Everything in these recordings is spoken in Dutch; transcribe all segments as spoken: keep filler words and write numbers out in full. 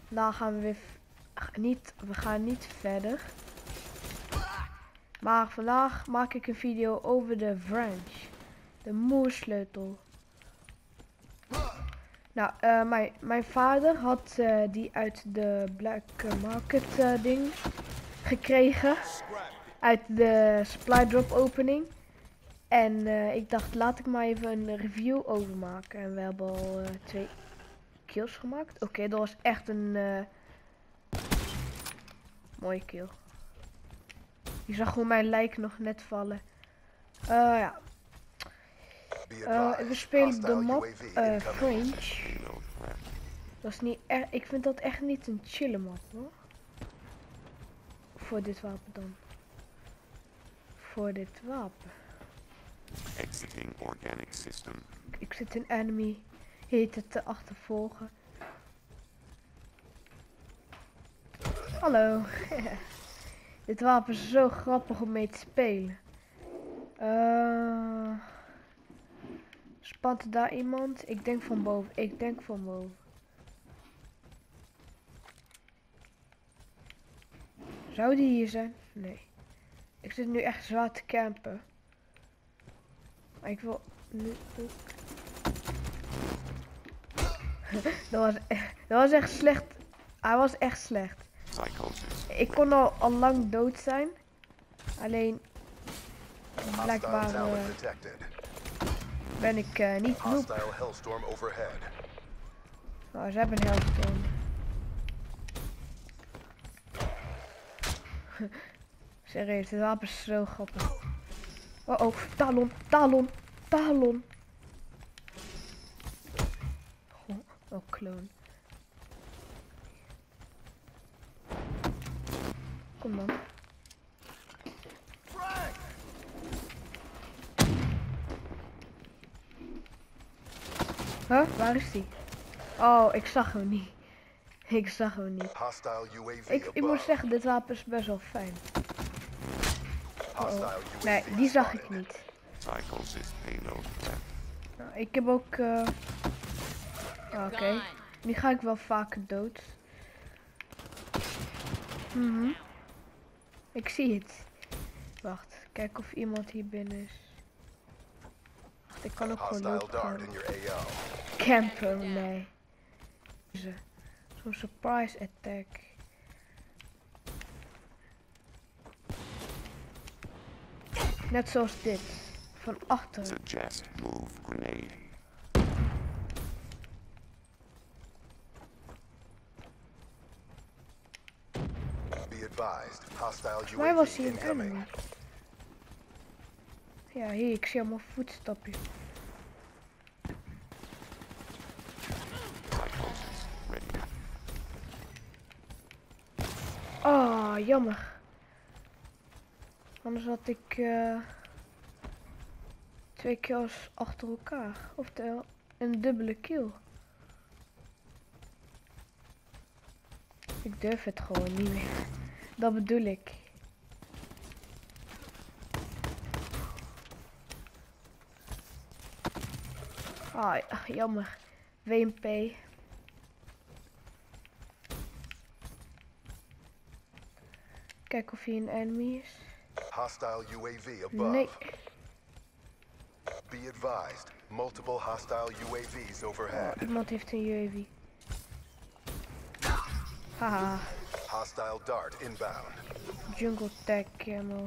Nou gaan we weer niet, we gaan niet verder. Maar vandaag maak ik een video over de wrench. De moersleutel. Nou, uh, mijn, mijn vader had uh, die uit de Black Market uh, ding gekregen. Uit de supply drop opening. En uh, ik dacht, laat ik maar even een review over maken. En we hebben al uh, twee kills gemaakt. Oké, okay, dat was echt een uh, mooie kill. Je zag gewoon mijn lijk nog net vallen. Uh, ja. Uh, we spelen de map uh, French. Dat is niet echt. Ik vind dat echt niet een chille map, hoor. Voor dit wapen dan. Voor dit wapen. Exiting organic system. Ik zit een enemy heet het te achtervolgen. Hallo. Dit wapen is zo grappig om mee te spelen. Uh, spant daar iemand? Ik denk van boven. Ik denk van boven. Zou die hier zijn? Nee. Ik zit nu echt zwaar te campen. Maar ik wil nu ook. dat, was echt, dat was echt slecht. Hij was echt slecht. Ik kon al, al lang dood zijn. Alleen blijkbaar uh, ben ik uh, niet noob. Oh, ze hebben een hellstorm. Serieus, dit wapen is zo grappig. Oh oh, Talon, Talon, Talon. Oh, oh kloon. Kom dan. Huh? Waar is die? Oh, ik zag hem niet. Ik zag hem niet. Ik, ik moet zeggen, dit wapen is best wel fijn. Oh. Nee, die zag ik niet. Nou, ik heb ook... Uh... Oh, Oké, okay. Nu ga ik wel vaker dood. Mm-hmm. Ik zie het. Wacht, kijk of iemand hier binnen is. Wacht, ik kan ook gewoon lopen. Campen, nee. Zo'n surprise attack. Net zoals dit. Van achteren. Suggest move grenade. Be advised, hostile Volgens mij was U A V hier een enemy. Ja, hier, ik zie allemaal voetstapjes. Oh, jammer. Anders had ik uh, twee kills achter elkaar. Oftewel, een dubbele kill. Ik durf het gewoon niet meer. Dat bedoel ik. Ah, ach, jammer. W M P. Kijk of hier een enemy is. Hostile U A V above. Nee. Be advised, multiple hostile U A V's overhead. Oh, iemand heeft een U A V. Haha. Hostile dart inbound. Jungle tag camo.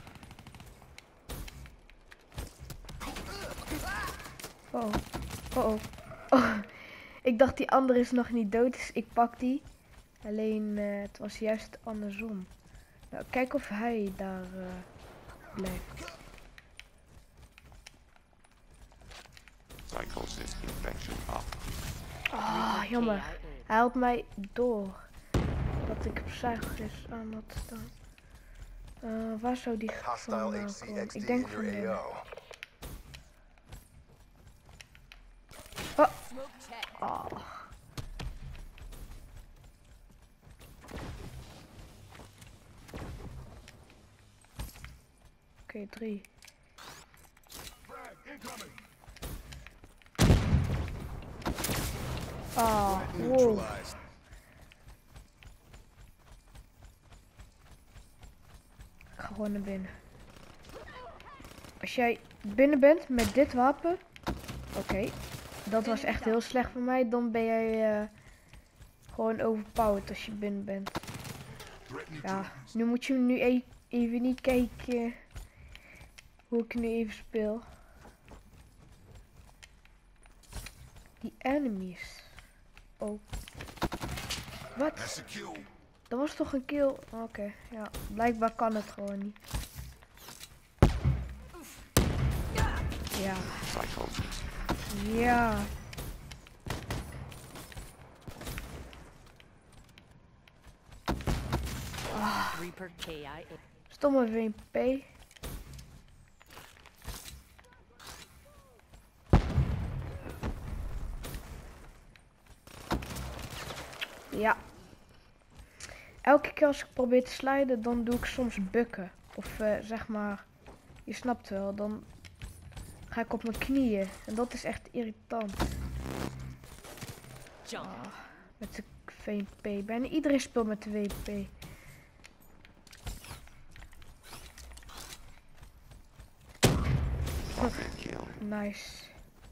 Oh, oh, oh. Oh. Ik dacht die andere is nog niet dood, dus ik pak die. Alleen uh, het was juist andersom. Nou, kijk of hij daar uh, blijft. Psychosis infection up. Ah, jammer. Hij helpt mij door. Dat ik Psychosis aan had staan. Uh, waar zou die vandaan komen? Ik denk van hem. Oh. Oh. Oké, okay, drie. Ah, wow. ga gewoon naar binnen. Als jij binnen bent met dit wapen. Oké. Okay, dat was echt heel slecht voor mij. Dan ben jij uh, gewoon overpowered als je binnen bent. Ja, nu moet je nu e even niet kijken hoe ik nu even speel. Die enemies. Oh. Wat? Dat was toch een kill? Oké, okay, ja. Blijkbaar kan het gewoon niet. Ja. Ja. Ah. Stomme V P. Ja. Elke keer als ik probeer te sliden, dan doe ik soms bukken. Of uh, zeg maar, je snapt wel, dan ga ik op mijn knieën. En dat is echt irritant. Ah, met de V P. Bijna iedereen speelt met de V P. Nice.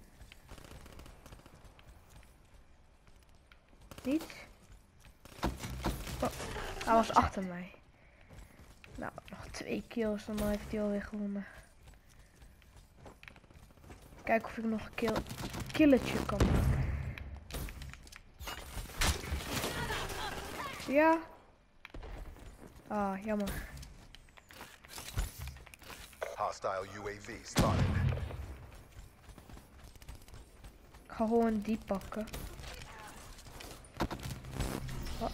Niet? Oh, hij was achter mij. Nou, nog twee kills en dan heeft hij alweer gewonnen. Kijken of ik nog een kill killetje kan maken. Ja. Ah, jammer. Hostile U A V spotted. Ik ga gewoon die pakken. Oh.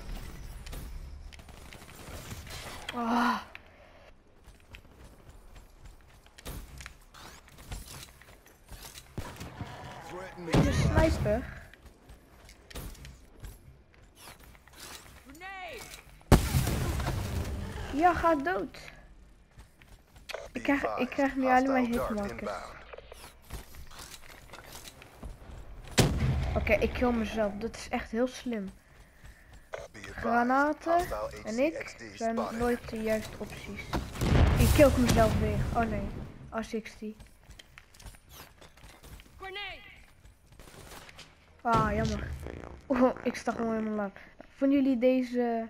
Ah. Een sniper. Ja, ga dood. Ik krijg, ik krijg nu alleen maar hitmarkers. Oké, okay, ik kill mezelf. Dat is echt heel slim. Granaten en ik zijn nooit de juiste opties. Ik kill mezelf weer. Oh nee, A zestig. Ah, jammer. Oh, ik sta gewoon helemaal lang. Vonden jullie deze...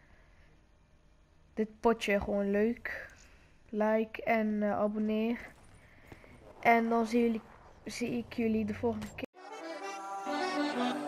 dit potje gewoon leuk? Like en uh, abonneer. En dan zie, jullie, zie ik jullie de volgende keer.